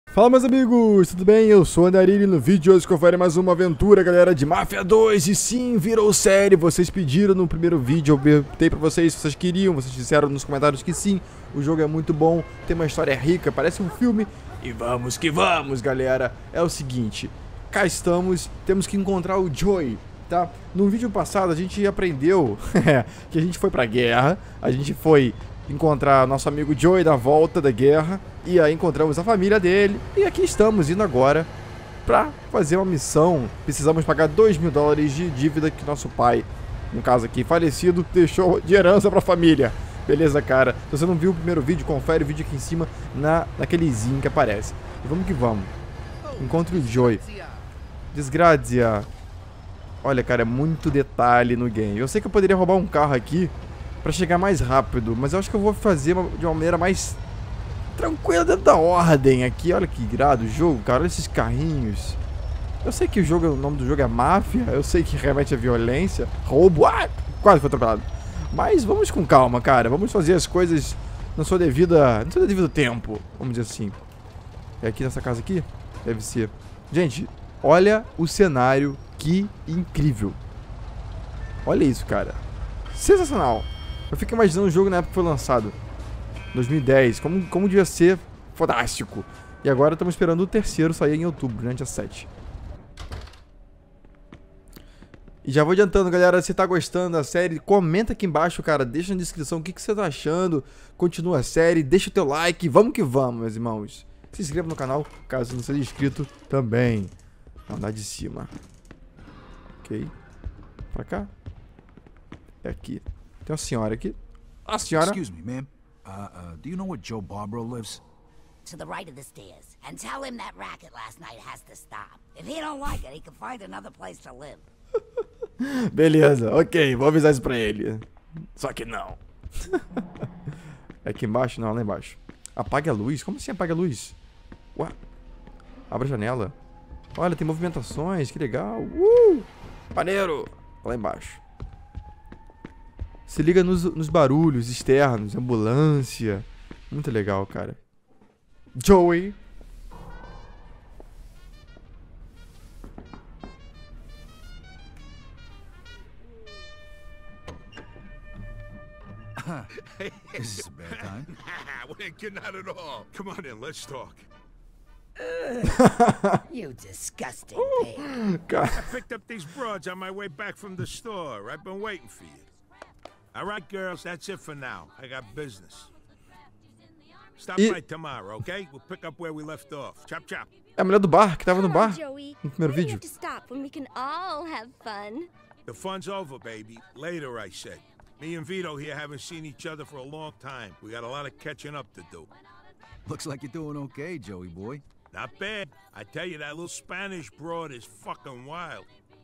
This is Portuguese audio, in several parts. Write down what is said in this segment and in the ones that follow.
Fala, meus amigos, tudo bem? Eu sou o Andarilho e no vídeo de hoje que eu farei mais uma aventura, galera, de Mafia 2. E sim, virou série, vocês pediram no primeiro vídeo, eu perguntei pra vocês se vocês queriam, vocês disseram nos comentários que sim. O jogo é muito bom, tem uma história rica, parece um filme. E vamos que vamos, galera. É o seguinte, cá estamos, temos que encontrar o Joey, tá? No vídeo passado a gente aprendeu que a gente foi pra guerra, a gente foi encontrar nosso amigo Joey da volta da guerra. E aí encontramos a família dele. E aqui estamos indo agora pra fazer uma missão. Precisamos pagar $2.000 de dívida que nosso pai, no caso aqui falecido, deixou de herança pra família. Beleza, cara? Se você não viu o primeiro vídeo, confere o vídeo aqui em cima naquele izinho que aparece. E vamos que vamos. Encontre o Joey. Desgraça. Olha, cara, é muito detalhe no game. Eu sei que eu poderia roubar um carro aqui pra chegar mais rápido, mas eu acho que eu vou fazer de uma maneira mais tranquila dentro da ordem aqui. Olha que irado o jogo, cara. Olha esses carrinhos. Eu sei que o nome do jogo é Máfia. Eu sei que remete à violência, roubo. Ah, quase foi atropelado. Mas vamos com calma, cara. Vamos fazer as coisas no seu devido tempo, vamos dizer assim. É aqui nessa casa aqui? Deve ser. Gente, olha o cenário, que incrível. Olha isso, cara. Sensacional. Eu fico imaginando o jogo na época que foi lançado, 2010, como devia ser fantástico. E agora estamos esperando o terceiro sair em outubro, né, dia 7. E já vou adiantando, galera, se tá gostando da série, comenta aqui embaixo, cara, deixa na descrição o que você tá achando, continua a série, deixa o teu like, vamos que vamos, meus irmãos. Se inscreva no canal, caso não seja inscrito também. Andar de cima. Ok. Pra cá. É aqui. Tem uma senhora aqui. A senhora... Excuse me, ma'am. Do you know where Joe Barbaro lives? To the right of the stairs. And tell him that racket last night has to stop. If he don't like it, he can find another place to live. Beleza, ok, vou avisar isso pra ele. Só que não. É aqui embaixo? Não, lá embaixo. Apague a luz? Como assim apague a luz? Ué? Abre a janela. Olha, tem movimentações, que legal. Maneiro. Lá embaixo. Se liga nos barulhos externos, ambulância. Muito legal, cara. Joey. This is a bad time. Not at all. Come on in, let's talk. You disgusting pig. I picked up these broads on my way back from the store. I've been waiting for you. All right, girls, that's it for now. I got business. Stop by tomorrow, okay? We'll pick up where we left off. Chop, chop. É a mulher do bar, que tava no bar Joey. no primeiro We vídeo. have to stop when we can all have fun. The fun's over, baby. Later, I said. Me and Vito here haven't seen each other for a long time. We got a lot of catching up to do. Looks like you're doing okay, Joey boy. Not bad. I tell you, that little Spanish broad is fucking wild.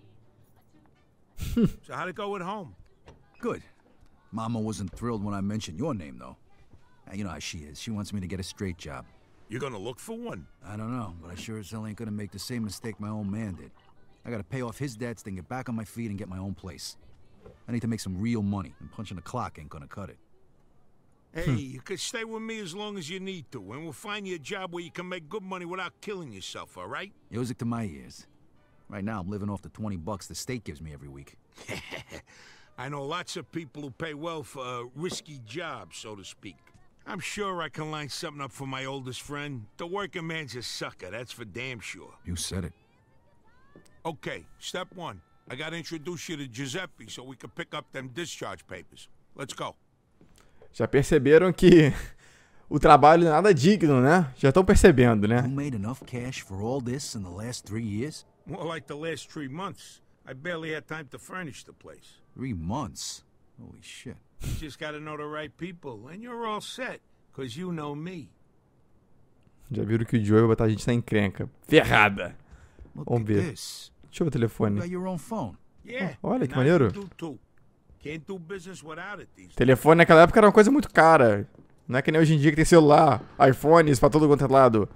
So how'd it go at home? Good. Mama wasn't thrilled when I mentioned your name, though. You know how she is. She wants me to get a straight job. You gonna look for one? I don't know, but I sure as hell ain't gonna make the same mistake my old man did. I gotta pay off his debts, then get back on my feet and get my own place. I need to make some real money, and punching the clock ain't gonna cut it. Hey, you could stay with me as long as you need to, and we'll find you a job where you can make good money without killing yourself, all right? Music to my ears. Right now, I'm living off the $20 the state gives me every week. I know lots of people who pay well for a risky job, so to speak. I'm sure I can line something up for my oldest friend. The working man's a sucker, that's for damn sure. You said it. Okay, step one. I gotta introduce you to Giuseppe so we can pick up them discharge papers. Let's go. Já perceberam que o trabalho não é nada digno, né? Já estão percebendo, né? You made enough cash for all this in the last 3 years? More like the last 3 months. I barely had time to furnish the place. 3 months? Holy shit. You just gotta know the right people, and you're all set, because you know me. Já viram que o Joey vai botar a gente na encrenca. Ferrada. Look Vamos at ver. this. Deixa eu ver o telefone. You got your own phone. Yeah. Olha que and I maneiro. do too. Can't do business without it these days. Telefone naquela época era uma coisa muito cara. Não é que nem hoje em dia que tem celular, iPhones pra todo quanto é lado.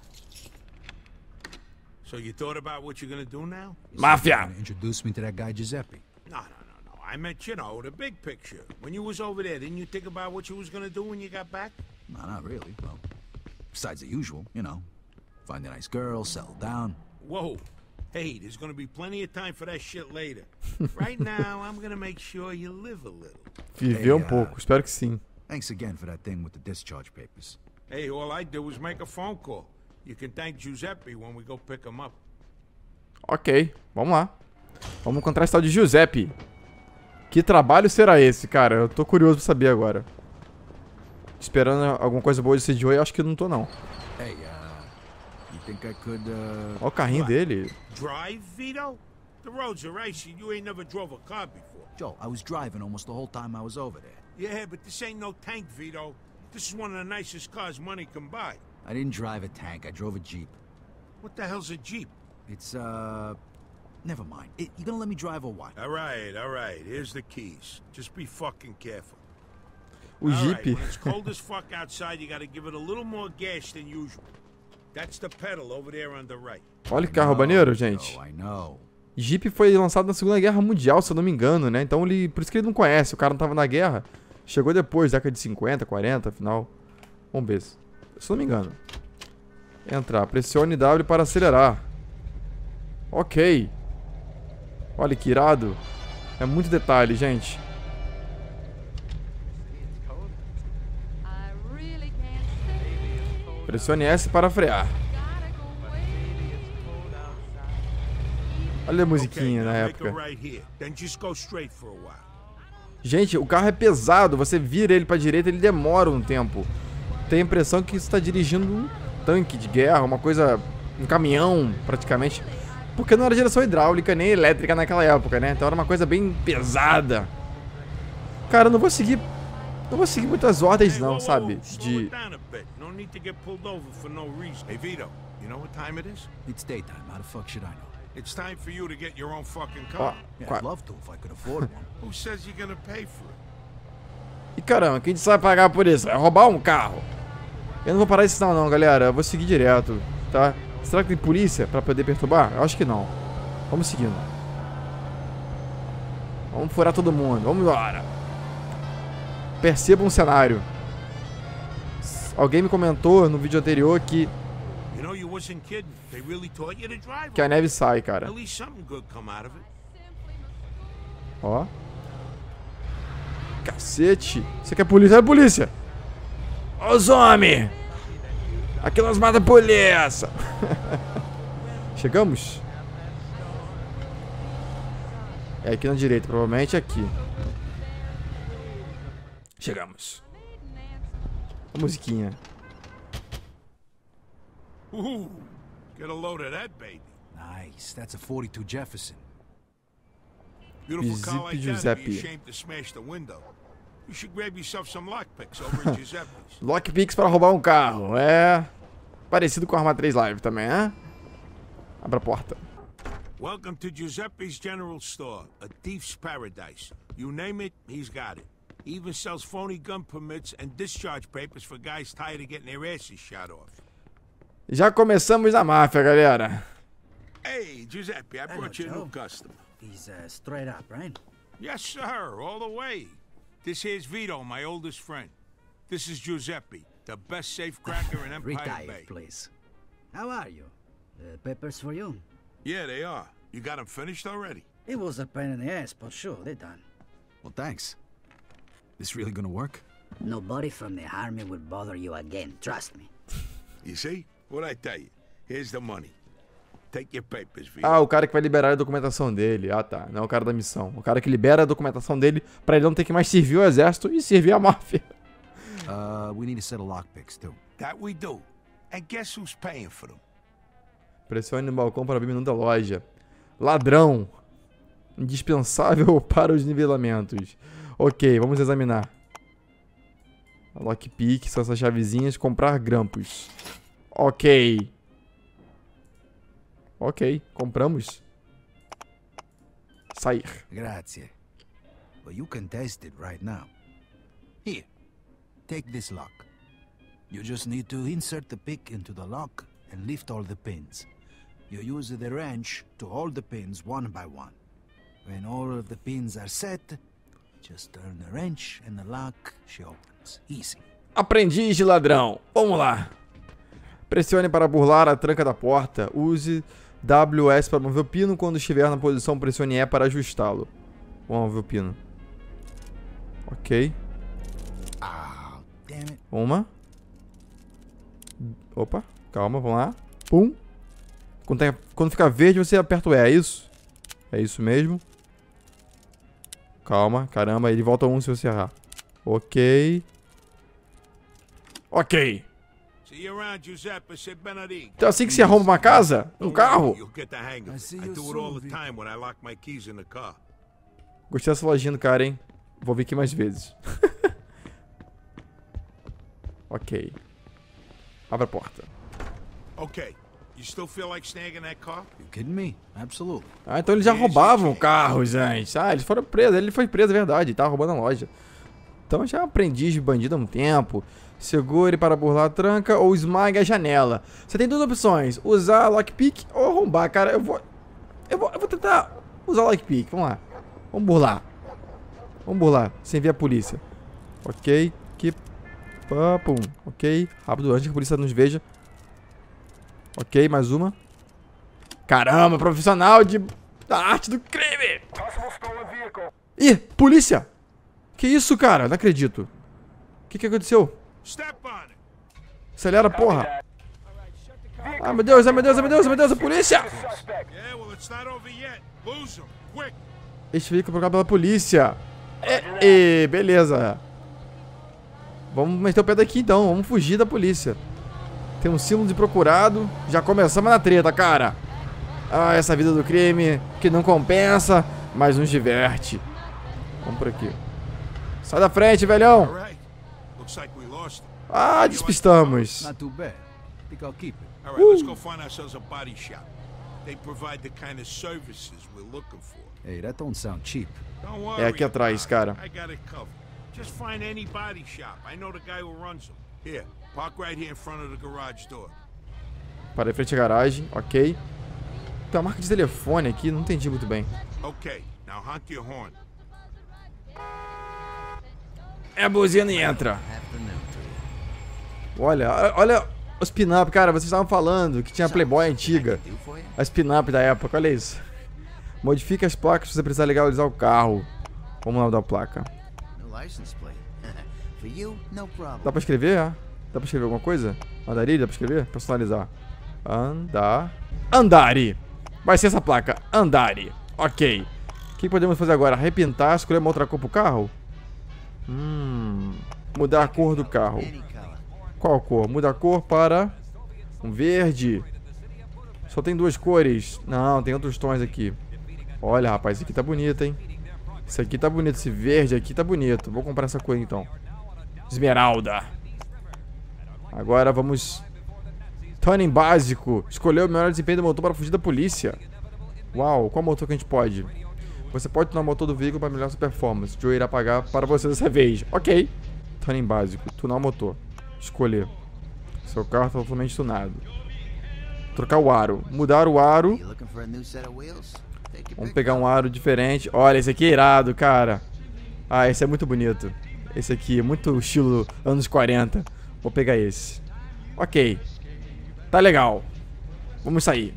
So you thought about what you're gonna do now? Máfia! Introduce me to that guy Giuseppe. No. I meant, you know, the big picture. When you was over there, didn't you think about what you was gonna do when you got back? No, not really. Well, besides the usual, you know. Find a nice girl, settle down. Whoa. Hey, there's gonna be plenty of time for that shit later. Right now, I'm gonna make sure you live a little. Viver um pouco, espero que sim. Thanks again for that thing with the discharge papers. Hey, all I did was make a phone call. You can thank Giuseppe when we go pick him up. Ok, vamos lá. Vamos encontrar esse tal de Giuseppe. Que trabalho será esse, cara? Eu tô curioso pra saber agora. Esperando alguma coisa boa de CJ, eu acho que não tô, não. Hey, you think I could, Olha o carrinho dele. Drive, Vito? The roads are icy. You ain't never drove a car before. Joe, I was driving almost the whole time I was over there. Yeah, but this ain't no tank, Vito. This is one of the nicest cars money can buy. I didn't drive a tank, I drove a Jeep. What the hell's a Jeep? It's, never mind. You gonna let me drive or what? All right. Here's the keys. Just be fucking careful. O Jeep. When it's cold as fuck outside, you gotta give it a little more gas than usual. That's the pedal over there on the right. Olha que carro maneiro, gente. I know. Jeep foi lançado na Segunda Guerra Mundial, se eu não me engano, né? Então ele, por isso que ele não conhece. O cara não tava na guerra. Chegou depois, década de 50, 40, afinal. Vamos ver. Se eu não me engano. Entrar. Pressione W para acelerar. Ok. Olha que irado. É muito detalhe, gente. Pressione S para frear. Olha a musiquinha na época. Gente, o carro é pesado. Você vira ele pra direita, ele demora um tempo. Tem a impressão que você está dirigindo um tanque de guerra, uma coisa... um caminhão, praticamente. Porque não era direção hidráulica nem elétrica naquela época, né? Então era uma coisa bem pesada. Cara, eu não vou seguir... não vou seguir muitas ordens não, sabe? De... Hey, Vito, you know what time it is? It's daytime, how the fuck should I know? It's time for you to get your own fucking Ó, car. Yeah, I'd love to if I could afford one. Who says you're gonna pay for it? E caramba, quem vai pagar por isso? Vai roubar um carro. Eu não vou parar esse sinal não, galera. Eu vou seguir direto, tá? Será que tem polícia pra poder perturbar? Eu acho que não. Vamos seguindo. Vamos furar todo mundo. Vamos embora. Perceba um cenário. Alguém me comentou no vídeo anterior que a neve sai, cara. Ó. Cacete. Você quer polícia? É polícia. Ó os homens. Aqui nós mata a polícia. Chegamos? É aqui na direita, provavelmente aqui. Chegamos. A musiquinha. Get a load of that baby. Nice, that's a 42 Jefferson. Beautiful car like that, Giuseppe. be ashamed to smash the window. You should grab yourself some lockpicks over at Giuseppe's. Lockpicks para roubar um carro. É parecido com a Arma 3 Live também, né? Abra a porta. Welcome to Giuseppe's General Store, a thief's paradise. You name it, he's got it. He even sells phony gun permits and discharge papers for guys tired of getting their asses shot off. Já começamos a máfia, galera. Hey, Giuseppe, I brought you a new customer. He's straight up, right? Yes, sir, all the way. This here's Vito, my oldest friend. This is Giuseppe, the best safe cracker in Empire Bay. Retired, please. How are you? The papers for you? Yeah, they are. You got them finished already? It was a pain in the ass, but sure, they're done. Well, thanks. This really gonna work? Nobody from the army will bother you again, trust me. You see? What'd I tell you? Here's the money. Take your papers, Vito. Ah, o cara que vai liberar a documentação dele. Ah, tá. Não é o cara da missão. O cara que libera a documentação dele pra ele não ter que mais servir o exército e servir a máfia. We need a set of lockpicks, too. That we do. And guess who's paying for them? Pressione no balcão para abrir o menu da loja. Ladrão. Indispensável para os nivelamentos. Ok, vamos examinar. A lockpick, são essas chavezinhas. Comprar grampos. Ok. Ok, compramos. Sair. Grazie. Well, you can test it right now. Here, take this lock. You just need to insert the pick into the lock and lift all the pins. You use the wrench to hold the pins one by one. When all of the pins are set, just turn the wrench and the lock she opens. Easy. Aprendiz de ladrão. Vamos lá. Pressione para burlar a tranca da porta. Use WS para mover o pino. Quando estiver na posição, pressione E para ajustá-lo. Vamos mover o pino. Ok. Oh, damn it. Uma. Opa, calma, vamos lá. Pum. Quando ficar verde, você aperta o E, é isso? É isso mesmo. Calma, caramba, ele volta um se você errar. Ok. Ok. See you around, Giuseppe. Say Benedict. Então assim que se arruma uma casa? Um carro? You'll get the hang of I it. see I you do it soon, all the Vic. time when I lock my keys in the car. Gostei dessa lojinha do cara, hein? Vou vir aqui mais vezes. Ok. Abre a porta. Okay. You still feel like snagging that car? You kidding me? Absolutely. Ah, então eles já roubavam carros antes. Ah, eles foram presos. Ele foi preso, é verdade. Ele tava roubando a loja. Então já é um aprendiz de bandido há um tempo. Segure para burlar a tranca ou esmague a janela. Você tem duas opções. Usar lockpick ou arrombar, cara. Eu vou tentar usar lockpick. Vamos lá. Vamos burlar. Vamos burlar. Sem ver a polícia. Ok. Keep. Pum. Ok. Rápido, antes que a polícia nos veja. Ok, mais uma. Caramba, profissional da arte do crime. Ih, polícia. Que isso, cara? Não acredito. O que aconteceu? Step on it. Acelera, porra. Ai, meu Deus, ai, meu Deus, ai, meu Deus, ai, meu Deus, a polícia. Yeah, well, it's not over yet. Lose him. Quick. Este veículo procurado pela polícia. Beleza. Vamos meter o pé daqui, então. Vamos fugir da polícia. Tem um símbolo de procurado. Já começamos na treta, cara. Ah, essa vida do crime que não compensa, mas nos diverte. Vamos por aqui. Sai da frente, velhão. All right. Looks like we lost him. Ah, despistamos. Not too bad. Think I'll keep it. All right, let's go find ourselves a body shop. They provide the kind of services we're looking for. Hey, that don't sound cheap. Don't worry. É aqui atrás, about cara. it. I got it covered. Just find any body shop. I know the guy who runs them. Here, park right here in front of the garage door. Para em frente à garagem, ok. Tem uma marca de telefone aqui, não entendi muito bem. Okay, now honk your horn. É a buzina e entra. Olha os pin-up, cara, vocês estavam falando que tinha Playboy antiga. As pin-up da época, olha isso. Modifique as placas se você precisar legalizar o carro. Vamos lá mudar a placa. Dá pra escrever? Dá pra escrever alguma coisa? Andarilho, dá pra escrever? Personalizar. Andari. Vai ser essa placa. Andari. Ok. O que podemos fazer agora? Repintar, escolher uma outra cor pro carro? Mudar a cor do carro. Qual cor? Muda a cor para um verde. Só tem duas cores. Não, tem outros tons aqui. Olha, rapaz, esse aqui tá bonito, hein? Esse aqui tá bonito. Esse verde aqui tá bonito. Vou comprar essa cor, então. Esmeralda. Agora vamos... Tuning básico. Escolher o melhor desempenho do motor para fugir da polícia. Uau, qual motor que a gente pode? Você pode tunar o motor do veículo para melhorar sua performance. Joe irá pagar para você dessa vez. Ok. Tuning básico. Tunar o motor. Escolher. Seu carro está totalmente tunado. Trocar o aro. Mudar o aro. Vamos pegar um aro diferente. Olha, esse aqui é irado, cara. Ah, esse é muito bonito. Esse aqui é muito estilo anos 40. Vou pegar esse. Ok. Tá legal. Vamos sair.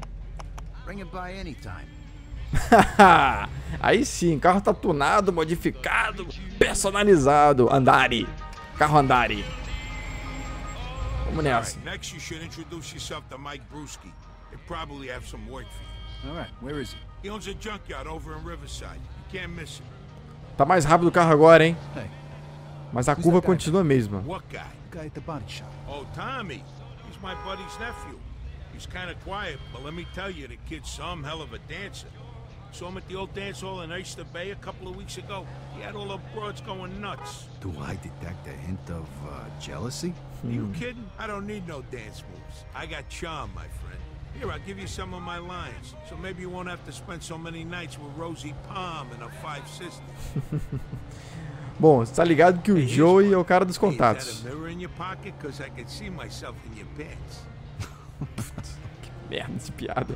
Aí sim, carro tá tunado, modificado, personalizado. Andari. Carro Andari. Vamos nessa. All right, next you should introduce yourself to Mike Brewski. They probably have some work for you. All right, where is he? He owns a junkyard over in Riverside. You can't miss him. Tá mais rápido o carro agora, hein? Hey, Mas a curva continua a mesma. What guy? the guy at the body shop. Oh, Tommy. He's my buddy's nephew. He's kind of quiet, but let me tell you, the kid's some hell of a dancer. Saw him at the old dance hall in Oyster Bay a couple of weeks ago. He had all the broads going nuts. Do I detect a hint of jealousy? Are you kidding? I don't need no dance moves. I got charm, my friend. Here, I'll give you some of my lines, so maybe you won't have to spend so many nights with Rosie Palm and her 5 sisters. Bom, você tá ligado que o Joey é o cara dos Hey, is contatos. that a mirror in your pocket? 'Cause I can see myself in your pants. Merda de piada.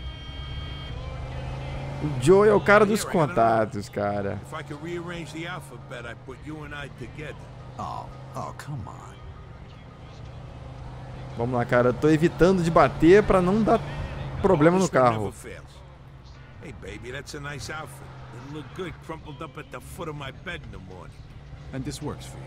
O Joey é o cara dos contatos, cara. If I could rearrange the alphabet, I'd put you and I together. Oh, come on. Vamos lá, cara. Eu tô evitando de bater pra não dar problema no carro. Hey baby, that's a nice outfit. It'll look good crumpled up at the foot of my bed in the morning. And this works for you.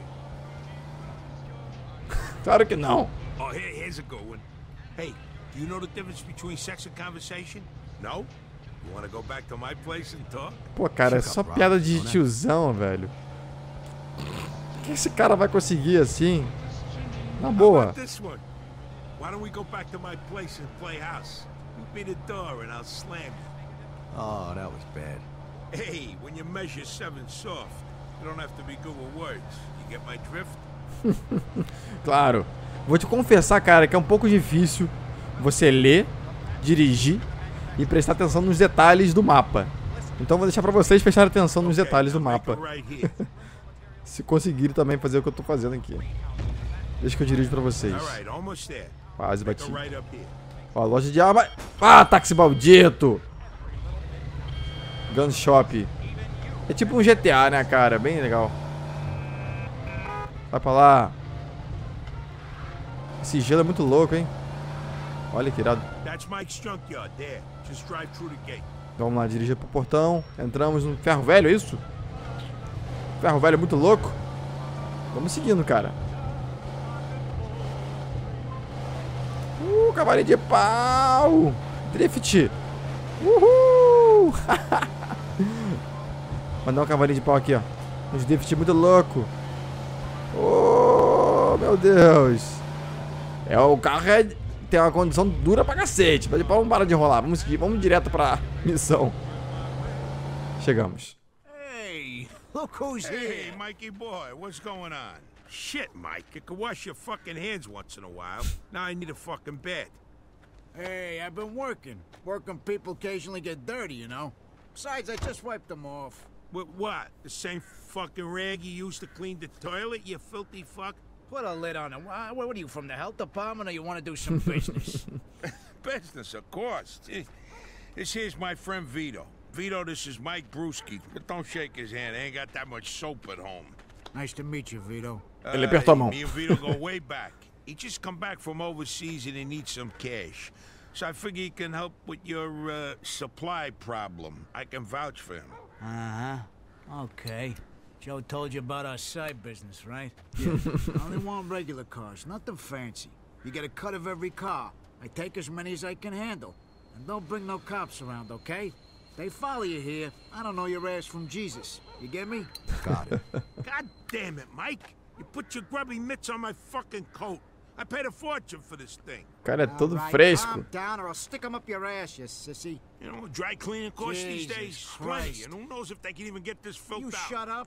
Claro que não. Oh, here's a good one. Hey, do you know the difference between sex and conversation? No? You wanna go back to my place and talk? Pô, cara, é só piada de tiozão, velho. O que esse cara vai conseguir assim? Na boa. This one. Why don't we go back to my place and play house? You beat the door and I'll slam you. Oh, that was bad. Hey, when you measure 7 soft, you don't have to be good with words. You get my drift? Claro. Vou te confessar, cara, que é um pouco difícil você ler, dirigir e prestar atenção nos detalhes do mapa. Então vou deixar pra vocês prestarem atenção nos detalhes do mapa. Se conseguirem também fazer o que eu tô fazendo aqui. Deixa que eu dirijo pra vocês. Quase bati. Ó, loja de arma. Ah, táxi maldito! Gun Shop. É tipo um GTA, né, cara? Bem legal. Vai pra lá. Esse gelo é muito louco, hein? Olha que irado. Vamos lá, dirigir pro portão. Entramos no ferro velho, é isso? Ferro velho muito louco. Vamos seguindo, cara. Cavalinho de pau. Drift. Uhul. Mandar um cavalinho de pau aqui, ó. Uns drift muito louco. Oh, meu Deus. O carro tem uma condição dura pra cacete. Vamos parar de enrolar. Vamos seguir. Vamos direto pra missão. Chegamos. Hey, look who's here. Hey, Mikey boy, what's going on? Shit, Mike. You can wash your fucking hands once in a while. Now I need a fucking bed. Hey, I've been working. Working people occasionally get dirty, you know? Besides, I just wiped them off. With what? The same fucking rag you used to clean the toilet, you filthy fuck? Put a lid on it. What are you, from the health department, or you want to do some business? Business, of course. This here's my friend Vito. Vito, this is Mike Brewski. But don't shake his hand. I ain't got that much soap at home. Nice to meet you, Vito. Ele apertou a mão. Me and Vito go way back. He just come back from overseas and he needs some cash. So I figure he can help with your supply problem. I can vouch for him. Uh-huh. Okay. Joe told you about our side business, right? Yeah. I only want regular cars, nothing fancy. You get a cut of every car. I take as many as I can handle. And don't bring no cops around, okay? They follow you here. I don't know your ass from Jesus. You get me? Got it. God damn it, Mike. You put your grubby mitts on my fucking coat. I paid a fortune for this thing. Cara, é todo fresco. Calm down or I'll stick them up your ass, you sissy. You know, dry cleaning costs these days plenty, and who knows if they can even get this filth out. You shut up.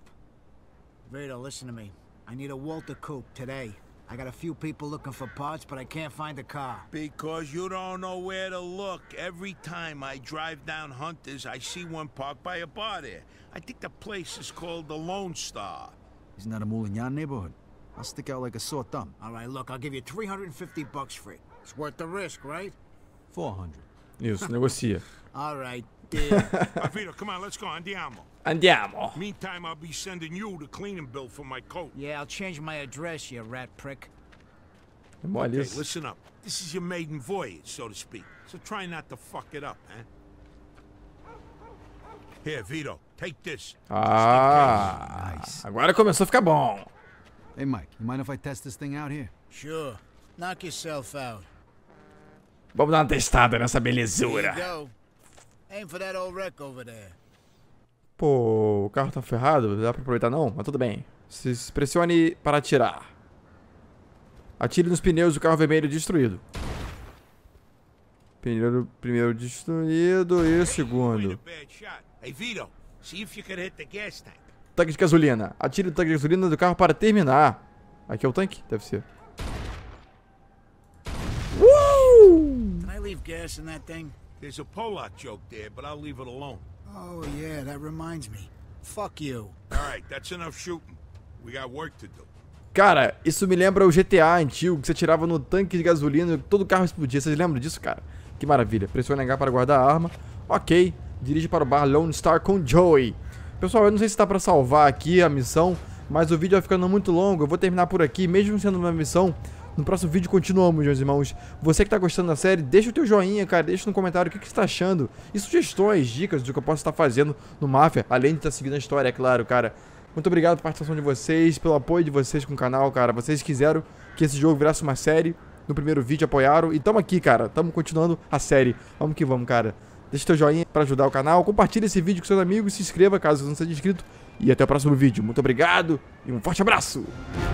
Vito, listen to me. I need a Walter Coupe today. I got a few people looking for parts, but I can't find a car. Because you don't know where to look. Every time I drive down Hunters, I see one parked by a bar there. I think the place is called the Lone Star. Isn't that a Moulignan neighborhood? I'll stick out like a sore thumb. All right, look, I'll give you $350 for it. It's worth the risk, right? 400. Isso, negocia. All right, deal. Vito, come on, let's go. Andiamo. Andiamo. Meantime, I'll be sending you the cleaning bill for my coat. Yeah, I'll change my address, you rat prick. É mole Okay, isso. listen up. This is your maiden voyage, so to speak. So try not to fuck it up, eh? Here, Vito, take this. Ah, Nice. agora começou a ficar bom. Hey, Mike, you mind if I test this thing out here? Sure. Knock yourself out. Vamos dar uma testada nessa Here you belezura. go. Aim for that old wreck over there. Pô, o carro tá ferrado, não dá pra aproveitar não? Mas tudo bem. Se pressione para atirar. Atire nos pneus do carro vermelho destruído. Pneu primeiro destruído e o segundo. Hey, Vito, see if you can hit the gas tank. Tanque de gasolina. Atire o tanque de gasolina do carro para terminar. Aqui é o tanque? Deve ser. Can I leave gas in that thing? There's a Polak joke there, but I'll leave it alone. Oh, yeah, that reminds me. Fuck you. All right, that's enough shooting. We got work to do. Cara, isso me lembra o GTA antigo, que você tirava no tanque de gasolina e todo o carro explodia. Vocês lembram disso, cara? Que maravilha. Pressione H para guardar a arma. Ok. Dirige para o bar Lone Star com Joey. Pessoal, eu não sei se tá pra salvar aqui a missão, mas o vídeo vai ficando muito longo. Eu vou terminar por aqui, mesmo sendo uma missão No próximo vídeo continuamos, meus irmãos. Você que tá gostando da série, deixa o teu joinha, cara. Deixa no comentário o que você tá achando. E sugestões, dicas do que eu posso estar fazendo no Máfia. Além de estar seguindo a história, é claro, cara. Muito obrigado pela participação de vocês, pelo apoio de vocês com o canal, cara. Vocês quiseram que esse jogo virasse uma série. No primeiro vídeo apoiaram. E tamo aqui, cara. Tamo continuando a série. Vamos que vamos, cara. Deixa teu joinha pra ajudar o canal. Compartilha esse vídeo com seus amigos. Se inscreva caso você não seja inscrito. E até o próximo vídeo. Muito obrigado e um forte abraço!